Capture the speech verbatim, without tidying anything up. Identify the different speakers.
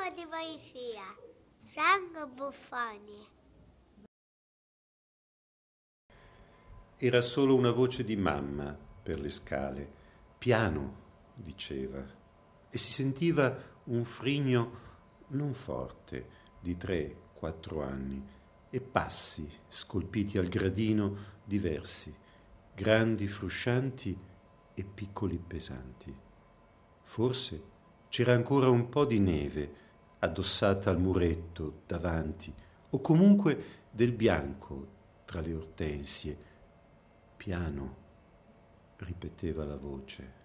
Speaker 1: po' di poesia. Franco Buffoni.
Speaker 2: Era solo una voce di mamma per le scale. Piano, diceva, e si sentiva un frigno non forte di tre, quattro anni e passi scolpiti al gradino diversi, grandi fruscianti e piccoli pesanti. Forse c'era ancora un po' di neve addossata al muretto davanti, o comunque del bianco tra le ortensie. Piano, ripeteva la voce.